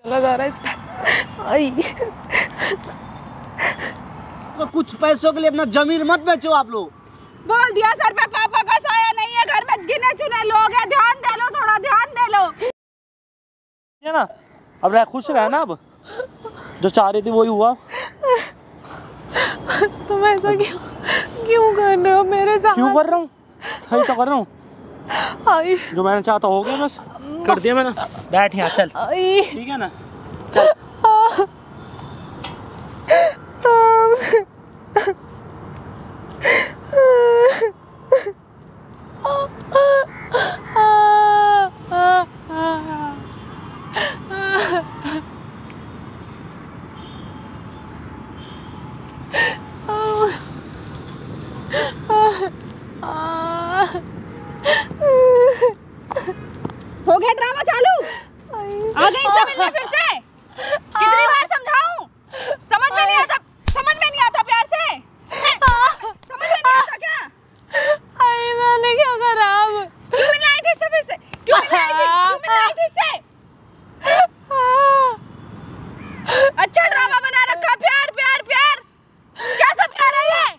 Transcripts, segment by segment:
लगा रहा है आई। तो कुछ पैसों के लिए अपना जमीन मत बेचो आप लोग। बोल दिया सर पे, पापा का साया नहीं है घर में, गिने चुने लोग हैं, ध्यान दे लो, थोड़ा ध्यान दे लो। है ना, अब रह खुश रह ना, अब जो चाह रही थी वही हुआ। तुम ऐसा क्यों कर रहे हो मेरे साथ? क्यों कर रहा हूँ, सही तो कर रहा हूँ। आई जो मैंने चाहता हो गया, बस कर दिया मैंने। बैठ यहाँ चल, आई ठीक है ना, चल। हो गया ड्रामा चालू? आ गई इससे मिलने फिर से? कितनी बार समझाऊं? समझ में नहीं आता प्यार से? समझ में नहीं आता क्या? अरे मैंने क्या करा अब? क्यों मिलने आई थी इससे फिर से? क्यों मिलने आई थी इससे? अच्छा ड्रामा बना रखा, प्यार प्यार प्यार, क्या सब प्यार है ये?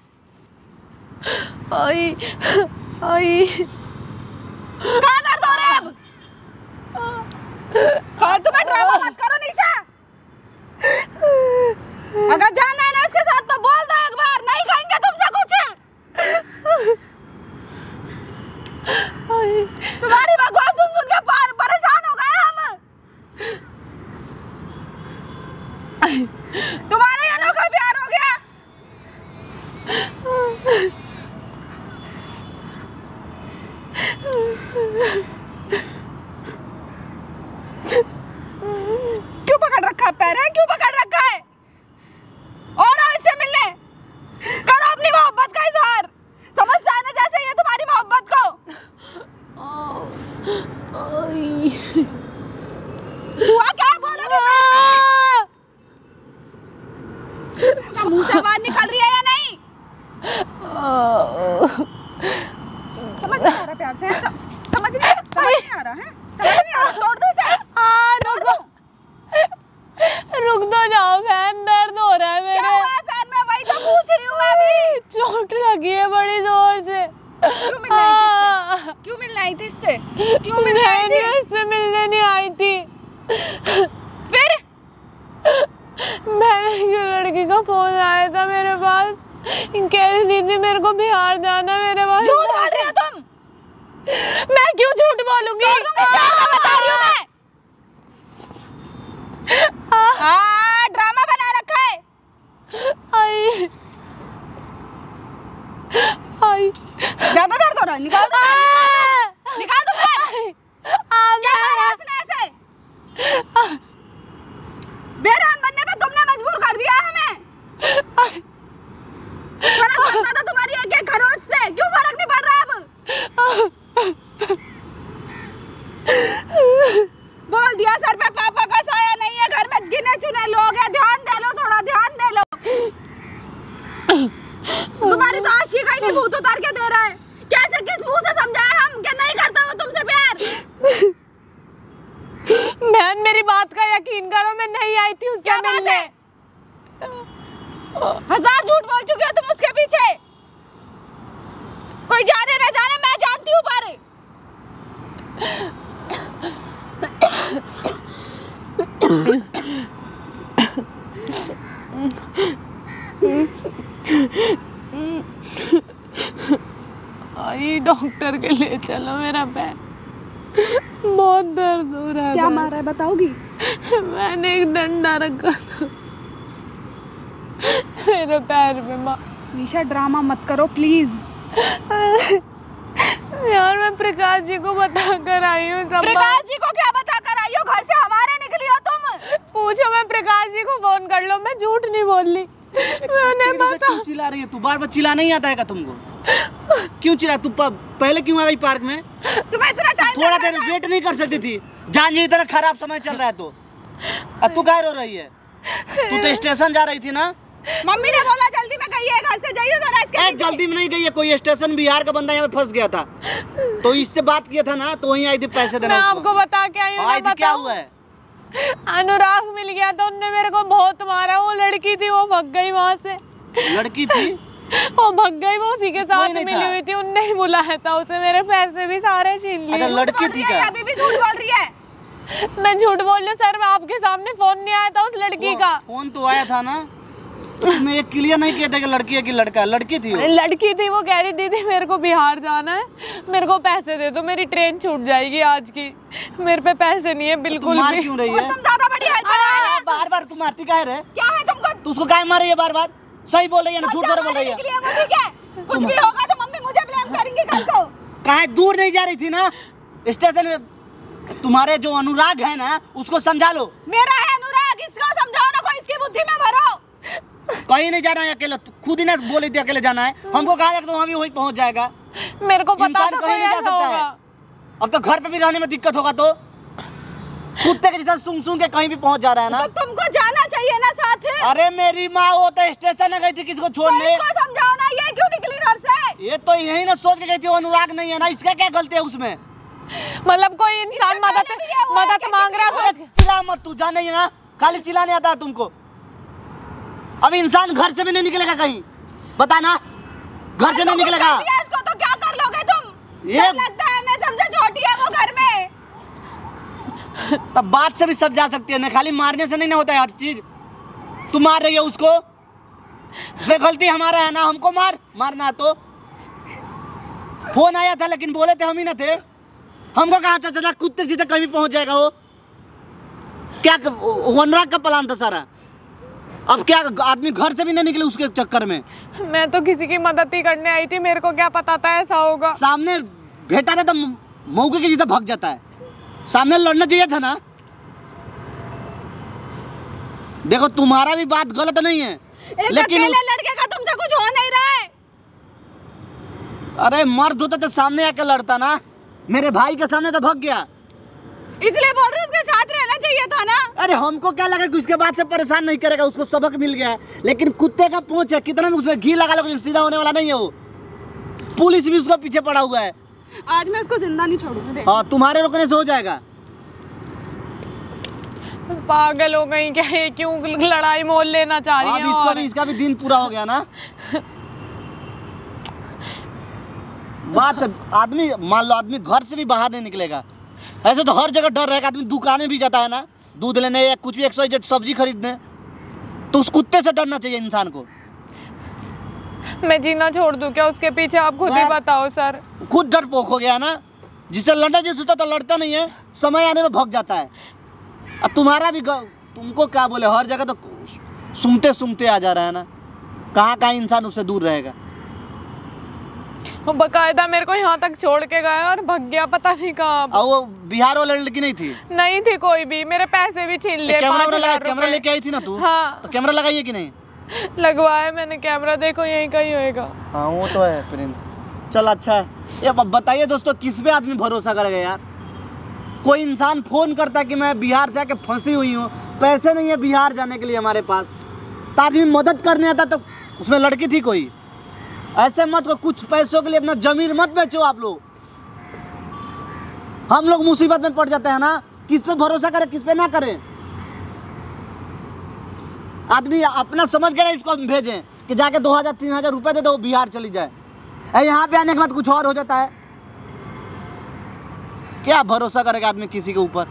आई कहाँ दर्द हो रहा है अब? और तुम्हें ड्रामा मत करो निशा। अगर जाना है ना इसके साथ तो बोल दो एक बार, नहीं कहेंगे तुमसे कुछ। तुम्हारी बकवास सुन सुन के परेशान हो गए हम। तुम्हारे ये नौका प्यार हो गया। क्यों पकड़ रखा है पैर है? क्यों पकड़ रखा है? और आओ इससे मिलने, करो अपनी मोहब्बत का इजहार। समझता है ना जैसे ये तुम्हारी मोहब्बत को। हुआ क्या बोलोगे? मुंह से आवाज निकल रही है या नहीं? समझ नहीं आ रहा प्यार से, समझ नहीं आ रहा है, समझ नहीं आ रहा। तोड़ दो इसे। रुक दो जाओ, फैन दर्द हो रहा है मेरे। क्या हुआ है फैन में? वही तो पूछ रही हूँ मैं भी। चोट लगी है बड़ी जोर से। क्यों मिलने आई थी इससे? क्यों मिलने आई थी इससे? क्यों मिलने आई थी? इससे मिलने नहीं आई थी। फिर मैंने लड़की का फोन आया था मेरे पास, कह रही दीदी मेरे को बिहार जाना, मेरे पास। झूठ बोल रही हो तुम। मैं क्यों झूठ बोलूंगी? बता रही हूँ मैं। ड्रामा बना रखा है। आई ज्यादा दर्द हो रहा है, निकाल दो, निकाल दो पैर। क्या करा इसने ऐसे? बेरहम बनने पे तुमने मजबूर कर दिया हमें। फर्क पड़ता था तुम्हारी एक खरोच से, क्यों फर्क नहीं पड़ रहा अब? बोल दिया सर पे, पापा का साया नहीं है घर में, गिने चुने लोग हैं, ध्यान दे लो, थोड़ा ध्यान दे लो। तुम्हारी तो आशिक ही नहीं भूत उतार के दे रहा है। कैसे किस मुंह से समझाए हम कि नहीं करता वो तुमसे प्यार? बहन मेरी बात का यकीन करो, मैं नहीं आई थी उससे मिलने। 1000 झूठ बोल चुकी हो तुम उसके पीछे। कोई जाने न जाने, मैं जानती हूँ पर। आई डॉक्टर के लिए चलो, मेरा पैर बहुत दर्द हो रहा है। क्या मारा है बताओगी? मैंने एक डंडा रखा था मेरे पैर में। निशा ड्रामा मत करो प्लीज। यार मैं प्रकाश जी को बता कर आई हूँ। प्रकाश जी को क्या बता कर आई हो? घर से हमारे निकली हो तुम। पूछो, मैं प्रकाश जी को फोन कर लो, मैं झूठ नहीं बोल रही। मैंने बता। क्यों चिल्ला रही है तू? बार बार चिल्ला नहीं आता है क्या तुमको? क्यों चिल्ला? तू पहले क्यों आ गई पार्क में? तुम्हें इतना टाइम, थोड़ा देर वेट नहीं कर सकती थी? जान ये इतना खराब समय चल रहा है तो अब तू गायब हो रही है। तू तो स्टेशन जा रही थी ना? मम्मी ने बोला जल्दी में गई है, घर से जाइए जरा इसके। जल्दी में नहीं गई है, कोई स्टेशन बिहार का बंदा यहाँ पे फंस गया था तो इससे बात किया था ना, तो वहीं आई थी पैसे देना। मैं आपको बता के आई हूँ। क्या हुआ है? अनुराग मिल गया तो उनने मेरे को बहुत मारा। वो लड़की थी, वो भाग गई वहाँ से। लड़की थी? वो भाग गई, वो उसी के साथ मिली हुई थी। उनने ही बुलाया था उसे, मेरे पैसे भी सारे छीन लिए। अच्छा लड़की थी क्या? अभी भी झूठ बोल रही है। मैं झूठ बोल रही हूँ सर, मैं आपके सामने फोन नहीं आया था उस लड़की का। फोन तो आया था ना, तो तुमने ये क्लियर नहीं किया था कि लड़की है कि लड़का? लड़की थी वो। लड़की थी। वो कह रही दीदी मेरे को बिहार जाना है, मेरे को पैसे दे दो, मेरी ट्रेन छूट जाएगी आज की। मेरे पे पैसे नहीं है बिल्कुल तुम मार भी। क्यों रही है? तुम ज्यादा बड़ी हेल्पर है। बार बार तुम मारती काहे रे? क्या है तुमको? तू उसको काहे मार रही है बार बार? सही बोल रही है ना, झूठ बोल रही है? ठीक है, कुछ भी होगा तो मम्मी मुझे ब्लेम करेंगे कल को। काहे दूर नहीं जा रही थी ना स्टेशन में? तुम्हारे जो अनुराग है ना उसको समझा लो। मेरा है अनुराग, इसको समझाओ ना, कोई इसकी बुद्धि में भरो। कहीं नहीं जाना है अकेले, खुद ही ना बोली थी अकेले जाना है। हमको कहा तो वहाँ भी वही पहुँच जाएगा। मेरे को पता इंसान तो कहीं नहीं जा ऐसा सकता है। होगा। अब तो घर पे भी रहने में दिक्कत होगा तो कुत्ते के जैसा सूंघ सूंघ के कहीं भी पहुँच जा रहा है ना। तो तुमको जाना चाहिए ना साथ। अरे मेरी माँ वो तो स्टेशन में गई थी किसको छोड़ने। इसको समझाओ ना, ये क्यों निकली घर से? ये तो यही ना सोच के गई थी वो अनुराग नहीं है ना, इसका क्या गलती है उसमें? मतलब कोई इंसान मदद मांग रहा है तो चिल्ला मत, तू जान नहीं है ना, खाली चिल्लाने आता है तुमको। अब इंसान घर से भी नहीं निकलेगा कहीं, बता ना, घर से नहीं निकलेगा। इसको तो क्या कर लोगे तुम? ये लगता है मैं सबसे छोटी है वो घर में। तब बात से भी सब जा सकती है ना, खाली मारने से नहीं ना होता है हर चीज। तू मार रही है उसको, उसमें गलती हमारा है ना, हमको मारना तो। फोन आया था लेकिन बोले थे हम ही ना थे, हमको कहा था चला कुत्ते जितने कहीं पहुंच जाएगा वो। क्या अनुराग का प्लान था सारा। अब क्या आदमी घर से भी नहीं निकले उसके चक्कर में। मैं तो किसी की मदद ही करने आई थी, मेरे को क्या पता था ऐसा होगा। सामने भेटा था तो मौके की जितना भाग जाता है, सामने लड़ना चाहिए था ना। देखो तुम्हारा भी बात गलत नहीं है, लेकिन लड़के का तुमसे कुछ हो नहीं रहा है। अरे मर्द होता तो सामने आके लड़ता ना, मेरे भाई के सामने तो भाग गया। इसलिए बोल रहे उसके साथ रहना चाहिए था ना। अरे हमको क्या लगा कि उसके बाद से परेशान नहीं करेगा, उसको सबक मिल गया है। लेकिन कुत्ते का पूंछ है, कितना भी उसमें घी लगा लो सीधा होने वाला नहीं है वो। पुलिस भी उसको पीछे पड़ा हुआ है। आज मैं उसको जिंदा नहीं छोड़ूंगी। हाँ तुम्हारे रोकने से हो जाएगा। पागल हो गई क्या ये? क्यों लड़ाई मोल लेना चाह रही है? इसका भी दिन पूरा हो गया ना। बात आदमी मान लो आदमी घर से भी बाहर नहीं निकलेगा, ऐसे तो हर जगह डर रहेगा। आदमी दुकान में भी जाता है ना दूध लेने या कुछ भी XYZ सब्जी खरीदने, तो उस कुत्ते से डरना चाहिए इंसान को। मैं जीना छोड़ दूं क्या उसके पीछे? आप खुद ही बताओ सर। खुद डरपोक हो गया ना, जिससे लड़ना जो सोचता तो लड़ता नहीं है, समय आने में भाग जाता है। अब तुम्हारा भी तुमको क्या बोले, हर जगह तो सूंघते आ जा रहा है ना, कहाँ इंसान उससे दूर रहेगा। वो बकायदा मेरे को यहाँ तक छोड़ के गया और भाग गया, पता नहीं कहाँ। वो बिहार वाली लड़की नहीं थी? नहीं थी कोई भी, मेरे पैसे भी छीन लिए। कैमरा लेके आई थी ना तू? हाँ। तो कैमरा लगाइए कि नहीं? लगवाया मैंने कैमरा, देखो यहीं कहीं होएगा। हाँ वो तो है प्रिंस। चल अच्छा है। ये बताइए दोस्तों, किस पे आदमी भरोसा करेगा यार? कोई इंसान फोन करता है कि मैं बिहार से आके फंसी हुई हूँ, पैसे नहीं है बिहार जाने के लिए हमारे पास, तो आदमी मदद करने आता तो उसमें लड़की थी कोई। ऐसे मत को कुछ पैसों के लिए अपना जमीन मत बेचो आप लोग। हम लोग मुसीबत में पड़ जाते हैं ना, किस पे भरोसा करें किस पे ना करें। आदमी अपना समझ के ना इसको भेजें कि जाके 2000-3000 रुपए दे दो वो बिहार चली जाए, यहाँ पे आने के बाद कुछ और हो जाता है। क्या भरोसा करेगा आदमी किसी के ऊपर?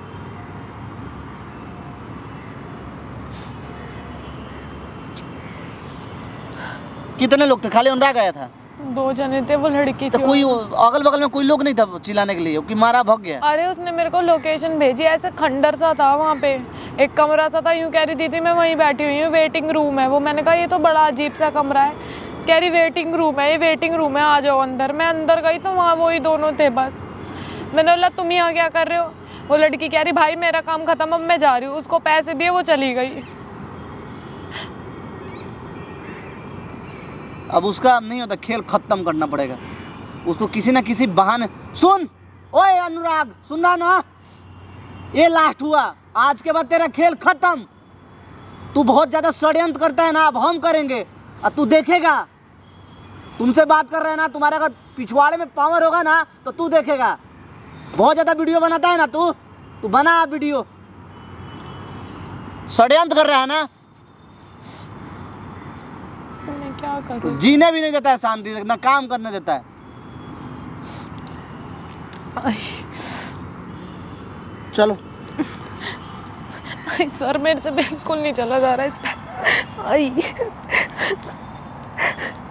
कितने लोग थे? खाली अनुराग आया था? 2 जने थे, वो लड़की तो थी। कोई अगल बगल में कोई लोग नहीं था चिल्लाने के लिए कि मारा भाग गया? अरे उसने मेरे को लोकेशन भेजी, ऐसे खंडर सा था वहाँ पे, एक कमरा सा था, यूँ कह रही थी मैं वहीं बैठी हुई हूँ, वेटिंग रूम है वो। मैंने कहा ये तो बड़ा अजीब सा कमरा है। कह रही वेटिंग रूम है, ये वेटिंग रूम है, आ जाओ अंदर। मैं अंदर गई तो वहाँ वही दोनों थे बस। मैंने बोला तुम यहाँ क्या कर रहे हो? वो लड़की कह रही भाई मेरा काम खत्म, अब मैं जा रही हूँ। उसको पैसे दिए, वो चली गई। अब उसका नहीं होता, खेल खत्म करना पड़ेगा उसको किसी ना किसी बहाने। सुन ओए अनुराग, सुन रहा ना, ये लास्ट हुआ, आज के बाद तेरा खेल खत्म। तू बहुत ज्यादा षड्यंत्र करता है ना, अब हम करेंगे, अब तू देखेगा। तुमसे बात कर रहे हैं ना, तुम्हारे अगर पिछवाड़े में पावर होगा ना तो तू देखेगा। बहुत ज्यादा वीडियो बनाता है ना तू बना वीडियो। षड्यंत्र कर रहा है ना। मैं क्या करूं? जीने भी नहीं देता है शांति से, ना काम करने देता है। चलो सर मेरे से बिल्कुल नहीं चला जा रहा है।